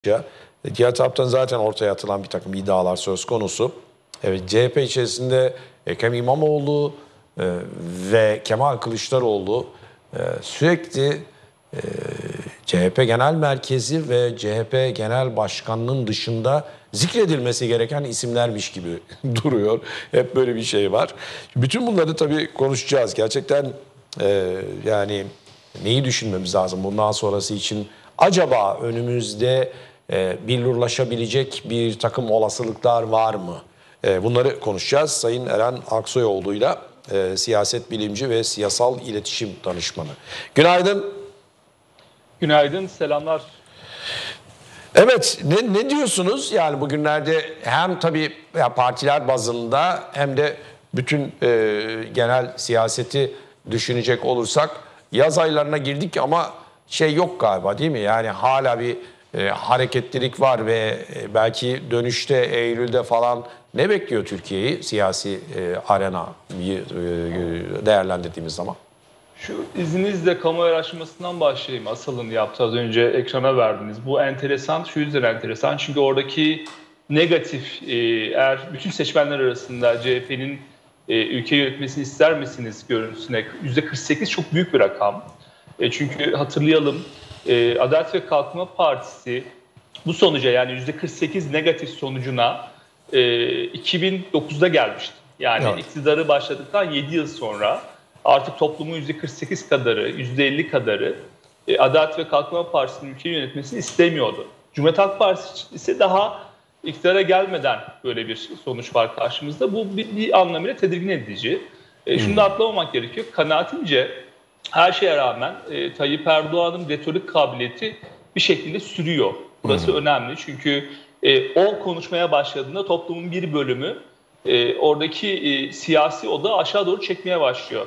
Diğer taraftan zaten ortaya atılan bir takım iddialar söz konusu. Evet, CHP içerisinde Ekrem İmamoğlu ve Kemal Kılıçdaroğlu sürekli CHP Genel Merkezi ve CHP Genel Başkanı'nın dışında zikredilmesi gereken isimlermiş gibi duruyor. Hep böyle bir şey var. Bütün bunları tabii konuşacağız. Gerçekten yani neyi düşünmemiz lazım bundan sonrası için? Acaba önümüzde billurlaşabilecek bir takım olasılıklar var mı? Bunları konuşacağız. Sayın Eren Aksoyoğlu'yla siyaset bilimci ve siyasal iletişim danışmanı. Günaydın. Günaydın, selamlar. Evet, ne diyorsunuz? Yani bugünlerde hem tabii partiler bazında hem de bütün genel siyaseti düşünecek olursak yaz aylarına girdik ama şey yok galiba, değil mi? Yani hala bir hareketlilik var ve belki dönüşte Eylül'de falan ne bekliyor Türkiye'yi siyasi arenayı değerlendirdiğimiz zaman? Şu izninizle kamu araştırmasından başlayayım. Asıl'ın yaptığı az önce ekrana verdiniz. Bu enteresan, şu yüzden enteresan. Çünkü oradaki negatif, eğer bütün seçmenler arasında CHP'nin ülke yönetmesini ister misiniz görüntüsüne %48 çok büyük bir rakam. Çünkü hatırlayalım, Adalet ve Kalkınma Partisi bu sonuca, yani %48 negatif sonucuna 2009'da gelmişti. Yani Evet. iktidarı başladıktan 7 yıl sonra artık toplumun %48 kadarı, %50 kadarı Adalet ve Kalkınma Partisi'nin ülkeyi yönetmesini istemiyordu. Cumhuriyet Halk Partisi ise daha iktidara gelmeden böyle bir sonuç var karşımızda. Bu bir anlamıyla tedirgin edici. Şunu da atlamamak gerekiyor. Kanaatimce her şeye rağmen Tayyip Erdoğan'ın retorik kabiliyeti bir şekilde sürüyor. Burası önemli çünkü o konuşmaya başladığında toplumun bir bölümü oradaki siyasi odağı aşağı doğru çekmeye başlıyor.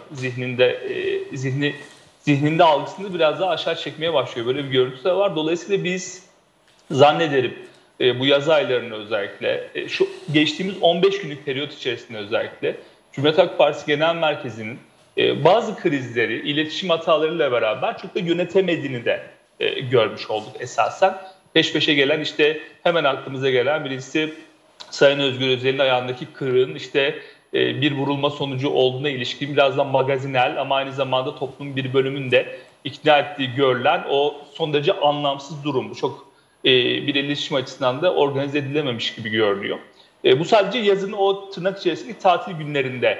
Zihninde algısını biraz daha aşağı çekmeye başlıyor. Böyle bir görüntü de var. Dolayısıyla biz zannederim bu yaz aylarını özellikle şu geçtiğimiz 15 günlük periyot içerisinde özellikle Cumhuriyet Halk Partisi Genel Merkezi'nin bazı krizleri iletişim hatalarıyla beraber çok da yönetemediğini de görmüş olduk esasen. Peş peşe gelen, işte hemen aklımıza gelen birisi Sayın Özgür Özel'in ayağındaki kırığın işte bir vurulma sonucu olduğuna ilişkin biraz da magazinel ama aynı zamanda toplumun bir bölümünün de ikna ettiği görülen o son derece anlamsız durum. Bu çok bir iletişim açısından da organize edilememiş gibi görünüyor. Bu sadece yazın o tırnak içerisindeki tatil günlerinde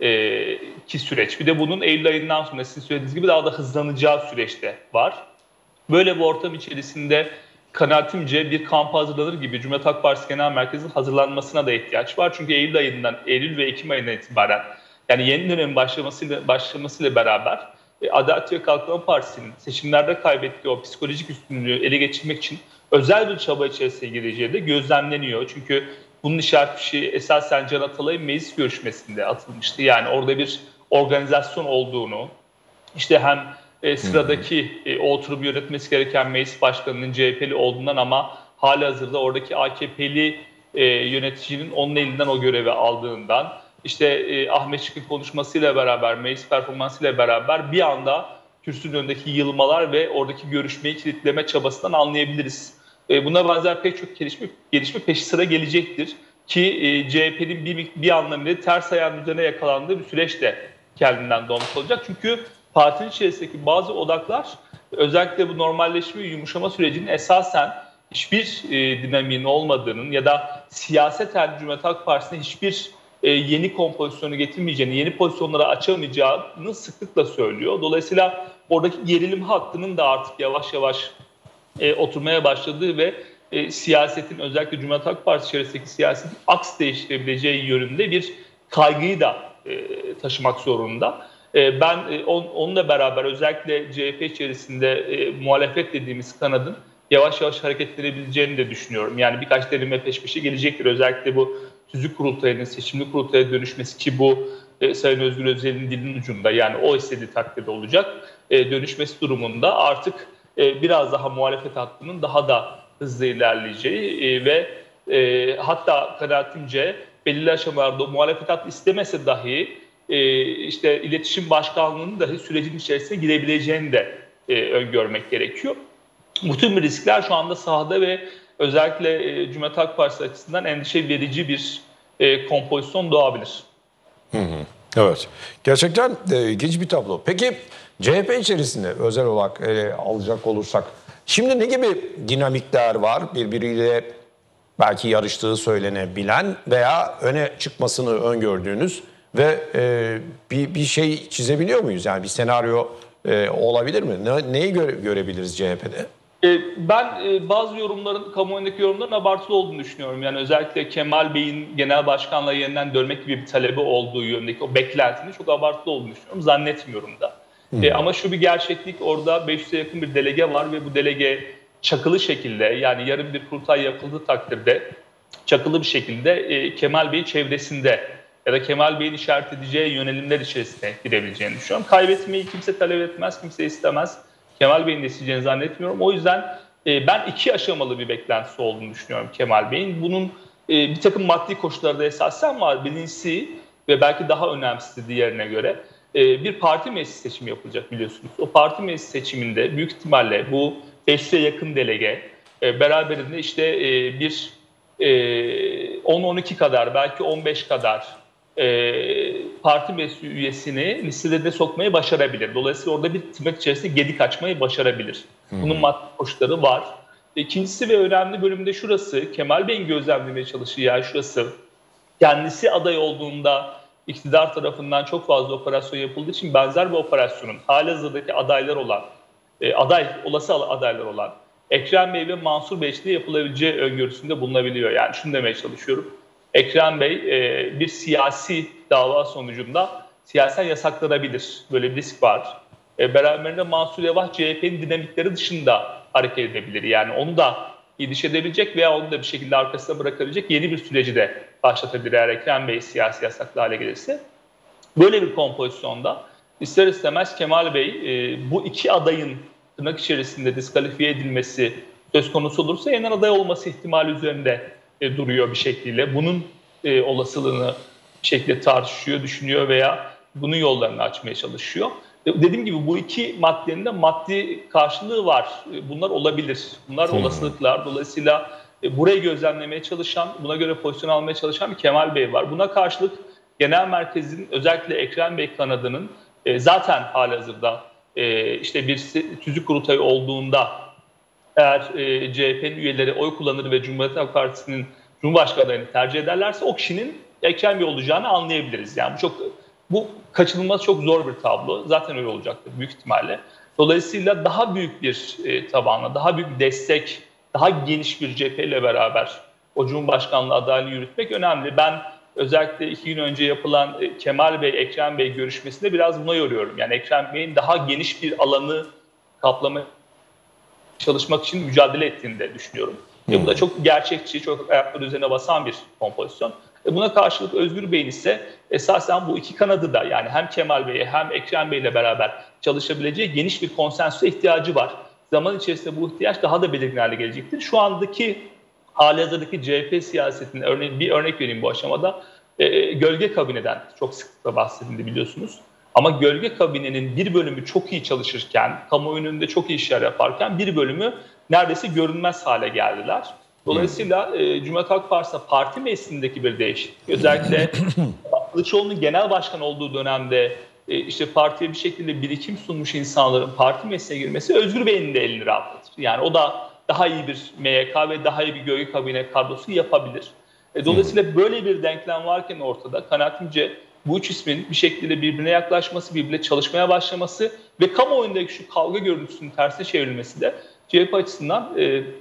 ki süreç. Bir de bunun Eylül ayından sonra sizin söylediğiniz gibi daha da hızlanacağı süreçte var. Böyle bir ortam içerisinde kanaatimce bir kamp hazırlanır gibi Cumhuriyet Halk Partisi Genel Merkezi'nin hazırlanmasına da ihtiyaç var. Çünkü Eylül ve Ekim ayından itibaren, yani yeni dönemin başlamasıyla beraber Adalet ve Kalkınma Partisi'nin seçimlerde kaybettiği o psikolojik üstünlüğü ele geçirmek için özel bir çaba içerisine gireceği de gözlemleniyor. Çünkü bunun işaret fişi esasen Can Atalay'ın meclis görüşmesinde atılmıştı. Yani orada bir organizasyon olduğunu, işte hem sıradaki o oturumu yönetmesi gereken meclis başkanının CHP'li olduğundan ama halihazırda oradaki AKP'li yöneticinin onun elinden o görevi aldığından, işte Ahmet Şık'ın konuşmasıyla beraber, meclis performansıyla beraber bir anda kürsünün önündeki yığılmalar ve oradaki görüşmeyi kilitleme çabasından anlayabiliriz. Buna benzer pek çok gelişme peşi sıra gelecektir ki CHP'nin bir anlamıyla ters ayağın üzerine yakalandığı bir süreç de kendinden doğmuş olacak. Çünkü partinin içerisindeki bazı odaklar özellikle bu normalleşme ve yumuşama sürecinin esasen hiçbir dinamiğin olmadığının ya da siyaseten Cumhuriyet Halk Partisi'ne hiçbir yeni kompozisyonu getirmeyeceğini, yeni pozisyonlara açamayacağını sıklıkla söylüyor. Dolayısıyla oradaki gerilim hattının da artık yavaş yavaş oturmaya başladığı ve siyasetin, özellikle Cumhuriyet Halk Partisi içerisindeki siyasetin aks değiştirebileceği yönünde bir kaygıyı da taşımak zorunda. Ben onunla beraber özellikle CHP içerisinde muhalefet dediğimiz kanadın yavaş yavaş hareketlenebileceğini de düşünüyorum. Yani birkaç deneme peş peşe gelecektir. Özellikle bu tüzük kurultayının seçimli kurultaya dönüşmesi ki bu Sayın Özgür Özel'in dilinin ucunda, yani o istediği takdirde olacak. Dönüşmesi durumunda artık biraz daha muhalefet hattının daha da hızlı ilerleyeceği ve hatta kanaatimce belirli aşamalarda muhalefet hattı istemese dahi işte iletişim başkanlığının dahi sürecin içerisine girebileceğini de öngörmek gerekiyor. Bütün riskler şu anda sahada ve özellikle Cumhuriyet Halk Partisi açısından endişe verici bir kompozisyon doğabilir. Evet. Gerçekten ilginç bir tablo. Peki CHP içerisinde özel olarak alacak olursak şimdi ne gibi dinamikler var birbiriyle belki yarıştığı söylenebilen veya öne çıkmasını öngördüğünüz ve bir şey çizebiliyor muyuz? Yani bir senaryo olabilir mi? Neyi görebiliriz CHP'de? Ben bazı yorumların, kamuoyundaki yorumların abartılı olduğunu düşünüyorum. Yani özellikle Kemal Bey'in genel başkanlığa yeniden dönmek gibi bir talebi olduğu yönündeki o beklentinin çok abartılı olduğunu düşünüyorum. Zannetmiyorum da. Ama şu bir gerçeklik, orada 500'e yakın bir delege var ve bu delege çakılı şekilde, yani yarın bir kurultay yapıldığı takdirde çakılı bir şekilde Kemal Bey'in çevresinde ya da Kemal Bey'in işaret edeceği yönelimler içerisine girebileceğini düşünüyorum. Kaybetmeyi kimse talep etmez, kimse istemez. Kemal Bey'in de isteyeceğini zannetmiyorum. O yüzden ben 2 aşamalı bir beklentisi olduğunu düşünüyorum Kemal Bey'in. Bunun bir takım maddi koşulları da esasen var. Birincisi ve belki daha önemlisi diğerine göre bir parti meclis seçimi yapılacak biliyorsunuz. O parti meclis seçiminde büyük ihtimalle bu 500'e yakın delege beraberinde işte bir 10-12 kadar, belki 15 kadar parti meclis üyesini listelerine sokmayı başarabilir. Dolayısıyla orada bir tırnak içerisinde gedik açmayı başarabilir. Bunun maddi koşulları var. İkincisi ve önemli bölümde şurası, Kemal Bey'in gözlemlemeye çalıştığı yer şurası. Kendisi aday olduğunda iktidar tarafından çok fazla operasyon yapıldığı için benzer bir operasyonun halihazırdaki adaylar olan, olası adaylar olan Ekrem Bey ve Mansur Bey için yapılabileceği öngörüsünde bulunabiliyor. Yani şunu demeye çalışıyorum. Ekrem Bey bir siyasi dava sonucunda siyaseten yasaklanabilir. Böyle bir risk var. Beraberinde Mansur Yavaş CHP'nin dinamikleri dışında hareket edebilir. Yani onu da gidiş edebilecek veya onu da bir şekilde arkasına bırakabilecek yeni bir süreci de başlatabilir eğer Ekrem Bey siyasi yasaklı hale gelirse. Böyle bir kompozisyonda ister istemez Kemal Bey bu 2 adayın tırnak içerisinde diskalifiye edilmesi söz konusu olursa yeniden aday olması ihtimali üzerinde duruyor bir şekilde. Bunun olasılığını bir şekilde tartışıyor, düşünüyor veya bunun yollarını açmaya çalışıyor. Dediğim gibi bu 2 maddenin de maddi karşılığı var. Bunlar olabilir. Bunlar olasılıklar. Dolayısıyla burayı gözlemlemeye çalışan, buna göre pozisyon almaya çalışan bir Kemal Bey var. Buna karşılık genel merkezin özellikle Ekrem Bey kanadının zaten halihazırda işte bir tüzük kurultayı olduğunda eğer CHP'nin üyeleri oy kullanır ve Cumhuriyet Halk Partisi'nin Cumhurbaşkanı adayını tercih ederlerse o kişinin Ekrem Bey olacağını anlayabiliriz. Yani bu kaçınılmaz çok zor bir tablo. Zaten öyle olacaktır büyük ihtimalle. Dolayısıyla daha büyük bir tabanla, daha büyük bir destek, daha geniş bir cepheyle beraber o Cumhurbaşkanlığı adaylığını yürütmek önemli. Ben özellikle 2 gün önce yapılan Kemal Bey, Ekrem Bey görüşmesinde biraz buna yoruyorum. Yani Ekrem Bey'in daha geniş bir alanı kaplamaya çalışmak için mücadele ettiğini de düşünüyorum. Bu da çok gerçekçi, çok ayakları üzerine basan bir kompozisyon. Buna karşılık Özgür Bey'in ise esasen bu 2 kanadı da yani hem Kemal Bey'e hem Ekrem Bey'le beraber çalışabileceği geniş bir konsensüse ihtiyacı var. Zaman içerisinde bu ihtiyaç daha da belirgin hale gelecektir. Şu andaki halihazırdaki CHP siyasetinin bir örnek vereyim bu aşamada. Gölge kabineden çok sıklıkla bahsedildi biliyorsunuz. Ama gölge kabinenin bir bölümü çok iyi çalışırken, kamuoyunun önünde çok iyi işler yaparken bir bölümü neredeyse görünmez hale geldiler. Dolayısıyla Cumhuriyet Halk Partisi'nde parti meclisindeki bir değişiklik, özellikle Kılıçdaroğlu'nun genel başkan olduğu dönemde işte partiye bir şekilde birikim sunmuş insanların parti meclisine girmesi Özgür Bey'in de elini rahatlatır. Yani o da daha iyi bir MYK ve daha iyi bir gölge kabine kadrosu yapabilir. Dolayısıyla böyle bir denklem varken ortada kanaatimce bu 3 ismin bir şekilde birbirine yaklaşması, birbirine çalışmaya başlaması ve kamuoyundaki şu kavga görüntüsünün tersine çevrilmesi de CHP açısından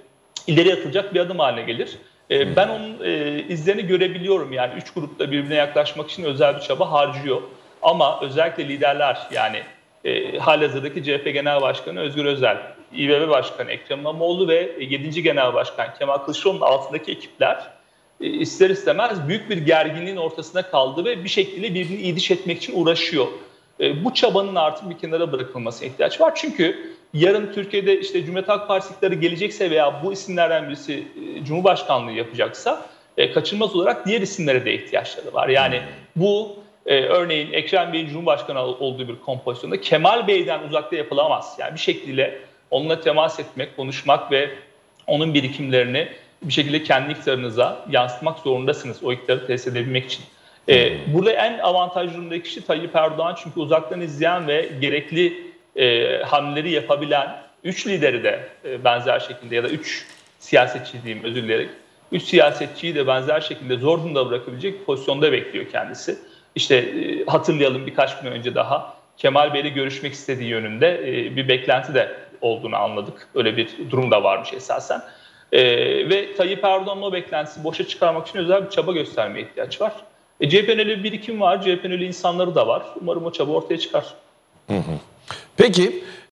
ileri atılacak bir adım haline gelir. Ben onun izlerini görebiliyorum. Yani 3 grupta birbirine yaklaşmak için özel bir çaba harcıyor. Ama özellikle liderler yani halihazırdaki CHP Genel Başkanı Özgür Özel, İBB Başkanı Ekrem İmamoğlu ve 7. Genel Başkan Kemal Kılıçdaroğlu'nun altındaki ekipler ister istemez büyük bir gerginliğin ortasına kaldı ve bir şekilde birbirini idiş etmek için uğraşıyor. Bu çabanın artık bir kenara bırakılmasına ihtiyaç var. Çünkü yarın Türkiye'de işte Cumhuriyet Halk Partisi iktidarı gelecekse veya bu isimlerden birisi Cumhurbaşkanlığı yapacaksa kaçınılmaz olarak diğer isimlere de ihtiyaçları var. Yani bu örneğin Ekrem Bey'in Cumhurbaşkanı olduğu bir kompozisyonda Kemal Bey'den uzakta yapılamaz. Yani bir şekilde onunla temas etmek, konuşmak ve onun birikimlerini bir şekilde kendi iktidarınıza yansıtmak zorundasınız o iktidarı tesis edebilmek için. Burada en avantajlı durumdaki kişi Tayyip Erdoğan, çünkü uzaktan izleyen ve gerekli hamleleri yapabilen, 3 lideri de benzer şekilde, ya da 3 siyasetçi diyeyim, özür dileyerek, 3 siyasetçiyi de benzer şekilde zor durumda bırakabilecek pozisyonda bekliyor kendisi. İşte hatırlayalım, birkaç gün önce daha Kemal Bey'le görüşmek istediği yönünde bir beklenti de olduğunu anladık. Öyle bir durum da varmış esasen. Ve Tayyip Erdoğan'ın o beklentisi boşa çıkarmak için özel bir çaba göstermeye ihtiyaç var. CHP'nin öyle bir birikim var, CHP'nin öyle insanları da var. Umarım o çaba ortaya çıkar. Peki,